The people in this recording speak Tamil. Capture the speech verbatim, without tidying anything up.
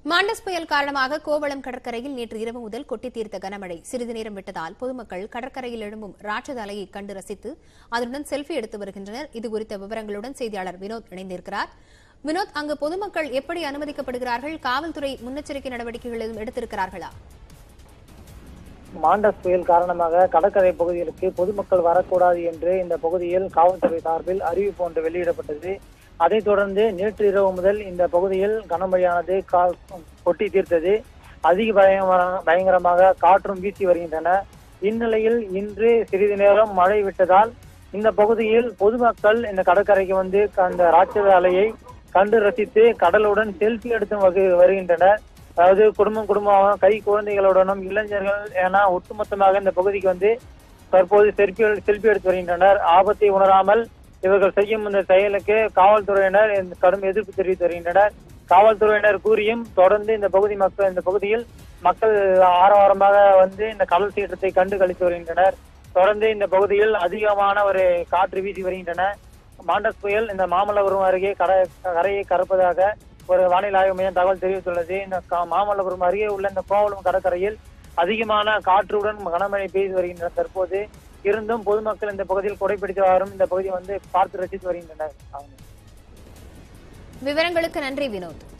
மாண்டஸ் புயல் காரணமாக கோவளம் கடற்கரையில் நேற்று இரவு முதல் கொட்டி தீர்த்த கனமழை சிறிது நேரம் விட்டதால் பொதுமக்கள் கடற்கரையில் எழும்பும் ராட்சத அலையை கண்டு ரசித்து அதனுடன் செல்ஃபி எடுத்து வருகின்றனர். இதுகுறித்த விவரங்களுடன் செய்தியாளர் வினோத் இணைந்திருக்கிறார். வினோத், அங்கு பொதுமக்கள் எப்படி அனுமதிக்கப்படுகிறார்கள்? காவல்துறை முன்னெச்சரிக்கை நடவடிக்கைகள் எதுவும் எடுத்திருக்கிறார்களா? மாண்டஸ் புயல் காரணமாக கடற்கரை பகுதிகளுக்கு பொதுமக்கள் வரக்கூடாது என்று இந்த பகுதியில் காவல்துறை சார்பில் அறிவிப்பு ஒன்று வெளியிடப்பட்டது. அதைத் தொடர்ந்து நேற்று இரவு முதல் இந்த பகுதியில் கனமழையானது கொட்டி தீர்த்தது. அதிக பயங்கரமாக காற்றும் வீசி வருகின்றன. இந்நிலையில் இன்று சிறிது நேரம் மழை விட்டதால் இந்த பகுதியில் பொதுமக்கள் இந்த கடற்கரைக்கு வந்து அந்த ராட்சத அலையை கண்டு ரசித்து கடலுடன் செல்ஃபி எடுத்து வருகின்றனர். அதாவது குடும்பம் குடும்பமாக கை குழந்தைகளுடனும் இளைஞர்கள் என ஒட்டுமொத்தமாக இந்த பகுதிக்கு வந்து தற்போது செல்ஃபி செல்ஃபி எடுத்து வருகின்றனர். ஆபத்தை உணராமல் இவர்கள் செய்யும் இந்த செயலுக்கு காவல்துறையினர் கடும் எதிர்ப்பு தெரிவித்து வருகின்றனர். காவல்துறையினர் கூறியும் தொடர்ந்து இந்த பகுதி மக்கள் இந்த பகுதியில் மக்கள் ஆரவாரமாக வந்து இந்த கடல் சீற்றத்தை கண்டு கழித்து வருகின்றனர். தொடர்ந்து இந்த பகுதியில் அதிகமான ஒரு காற்று வீசி வருகின்றன. மாண்டஸ் புயல் இந்த மாமல்லபுரம் அருகே கரையை கடப்பதாக ஒரு வானிலை ஆய்வு மையம் தகவல் தெரிவித்துள்ளது. இந்த மாமல்லபுரம் அருகே உள்ள இந்த கோவளம் கடற்கரையில் அதிகமான காற்றுடன் கனமழை பெய்து வருகின்றன. தற்போது இருந்தும் பொதுமக்கள் இந்த பகுதியில் குறைபிடித்து வரும் இந்த பகுதியை வந்து பார்த்து ரசித்து வருகின்றனர். விவரங்களுக்கு நன்றி வினோத்.